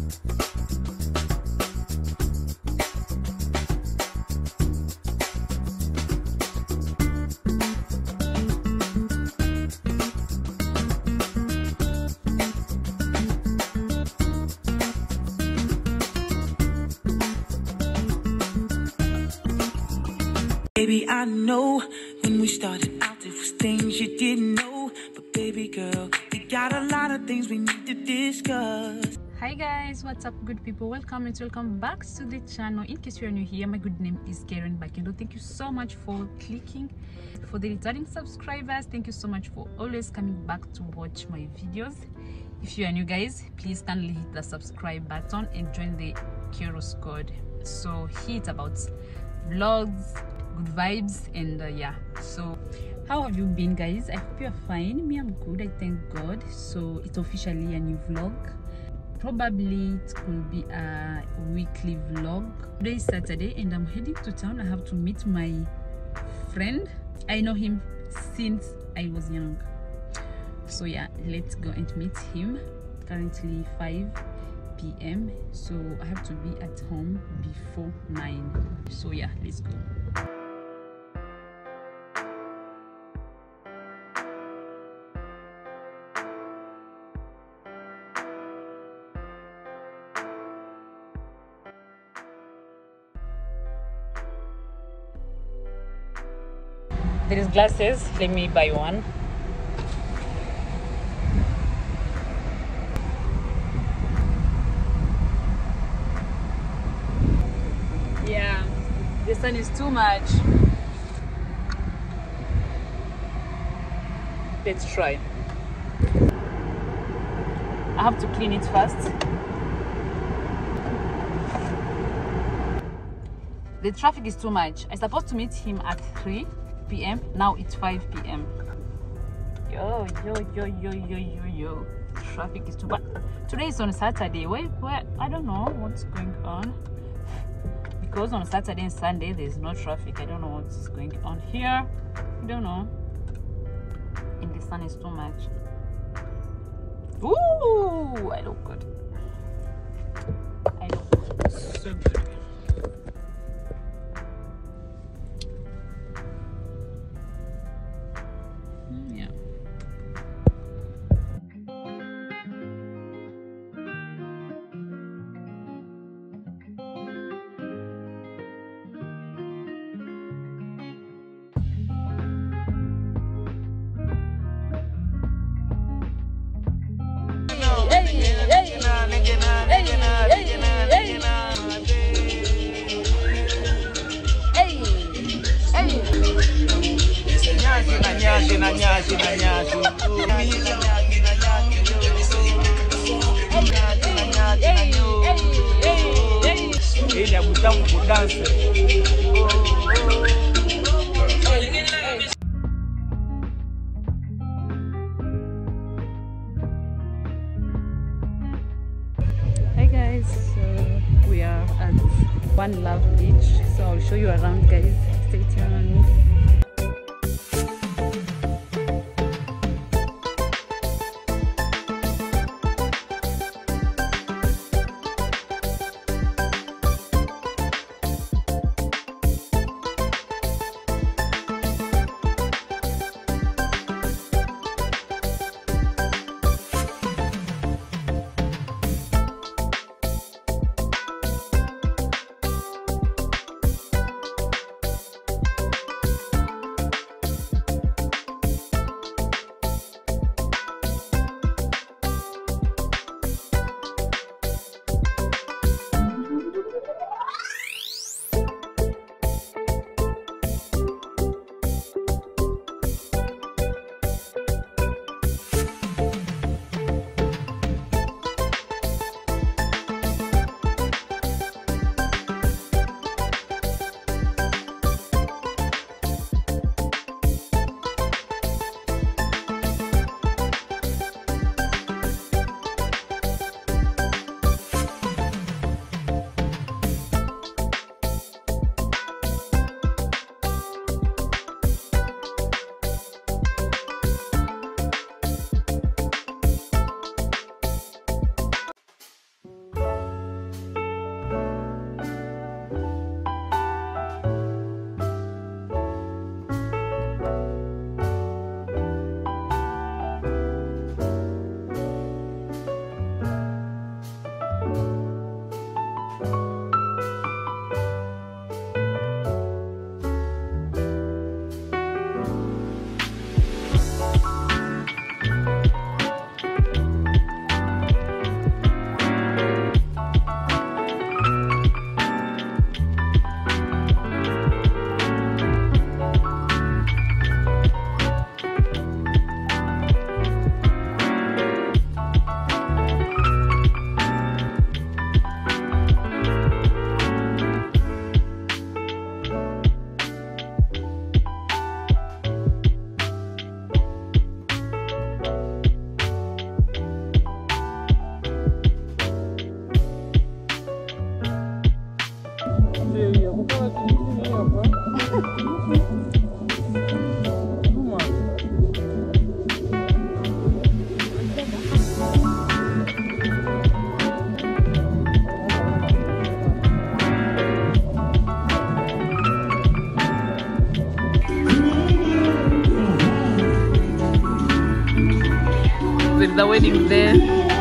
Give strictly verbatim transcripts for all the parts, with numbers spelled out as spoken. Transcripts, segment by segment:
Baby, I know when we started out there was things you didn't know, but baby girl, we got a lot of things we need to discuss. Hi guys, what's up good people? Welcome and welcome back to the channel. In case you are new here, my good name is Karen Bakendo. Thank you so much for clicking. For the returning subscribers, thank you so much for always coming back to watch my videos. If you are new guys, please kindly hit the subscribe button and join the Kero squad. So here it's about vlogs, good vibes, and uh, yeah. So how have you been guys? I hope you're fine. Me, I'm good, I thank God. So it's officially a new vlog. Probably it could be a weekly vlog. Today is Saturday and I'm heading to town. I have to meet my friend. I know him since I was young. So yeah, let's go and meet him. Currently five p m so I have to be at home before nine. So yeah, let's go. There is glasses, let me buy one. Yeah, the sun is too much. Let's try. I have to clean it first. The traffic is too much. I'm supposed to meet him at three p m Now it's five p m Yo, yo, yo, yo, yo, yo, yo. Traffic is too bad. Today is on Saturday. Where, where? I don't know what's going on. Because on Saturday and Sunday there's no traffic. I don't know what's going on here. I don't know. And the sun is too much. Ooh, I look good. I look so good. Hi guys, so we are at One Love Beach, so I'll show you around guys. Stay tuned. With the wedding there.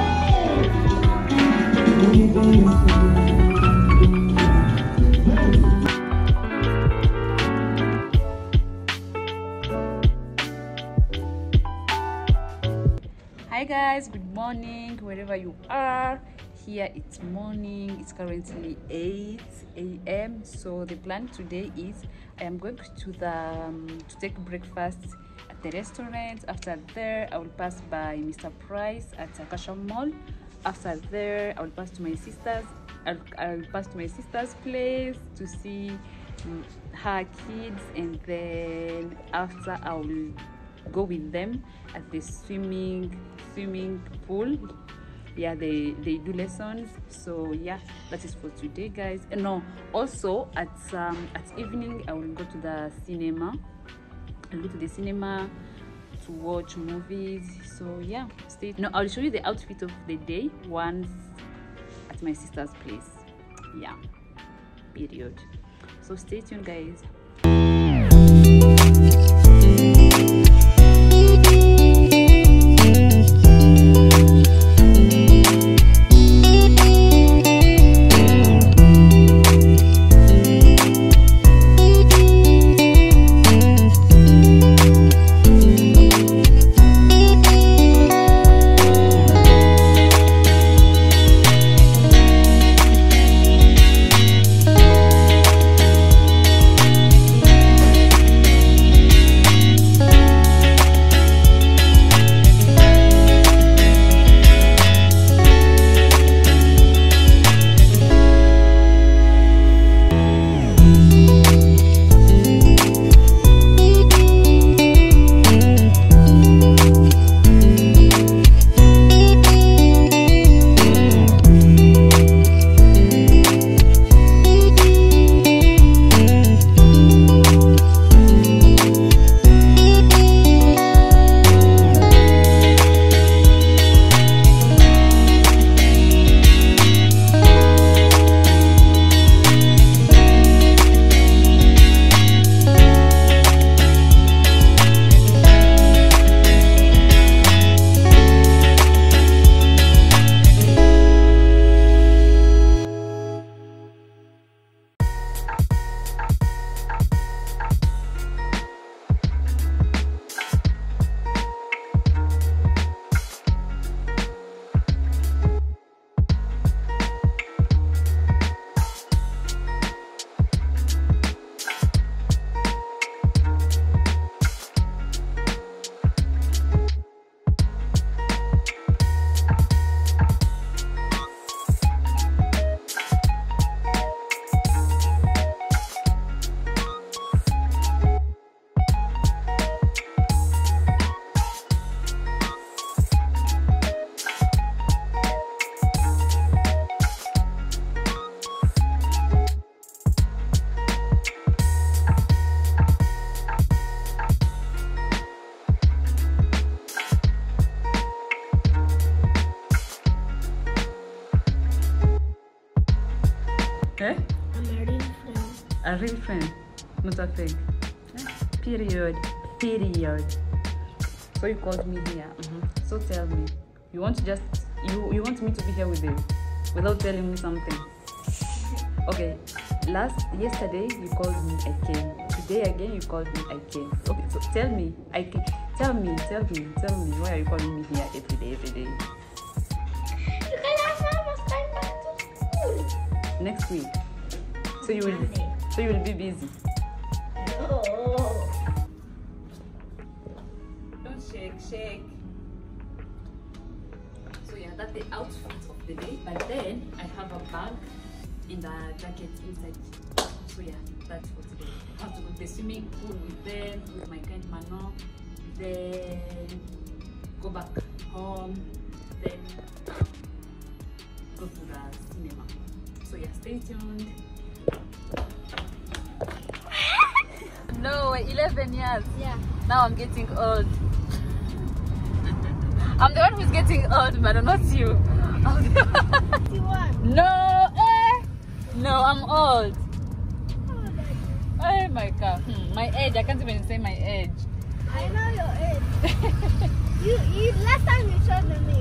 Hi guys, good morning wherever you are. Here it's morning, it's currently eight A M so the plan today is I am going to the um, to take breakfast at the restaurant. After there I will pass by Mister Price at Akasha Mall. After there I will pass to my sister's I'll, I'll pass to my sister's place to see um, her kids, and then after I will go with them at the swimming swimming pool. Yeah, they they do lessons. So yeah, that is for today guys. And no, also at um at evening I will go to the cinema. I'll go to the cinema to watch movies. So yeah, stay. No, I'll show you the outfit of the day once at my sister's place. Yeah, period. So stay tuned guys. Eh? I'm a real friend. A real friend, not a fake. Eh? Period. Period. So you called me here. Mm-hmm. So tell me, you want to just you you want me to be here with you without telling me something? Okay. Last yesterday you called me, I came. Today again you called me, I came. Okay. So tell me, I can. Tell me, tell me, tell me. Why are you calling me here every day, every day? Because I must come back to school. Next week. So you will. Monday. So you will be busy. No. Don't shake, shake. So yeah, that's the outfit of the day. But then I have a bag in the jacket inside. So yeah, that's for today. I have to go to the swimming pool with them, with my kind Manon. Then go back home. Then go to the cinema. So yeah, stay tuned. No, eleven years. Yeah. Now I'm getting old. I'm the one who's getting old, but not you. fifty-one. No, eh? No, I'm old. Oh, Daddy. Oh my god. Hmm, my age, I can't even say my age. I know your age. you, you, last time you showed me.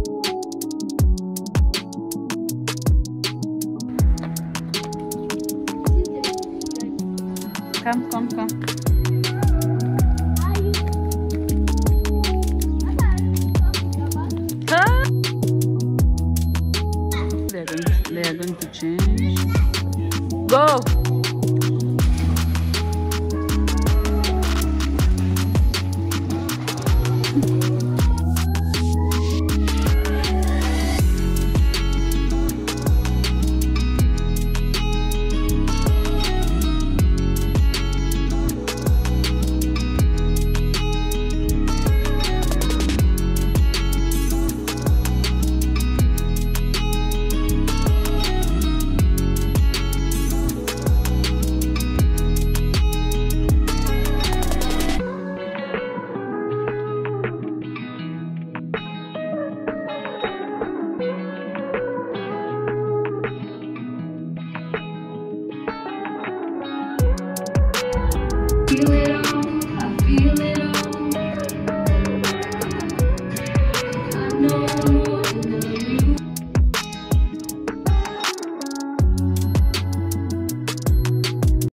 Come, come, come. Huh? They are going to, they are going to change. Go!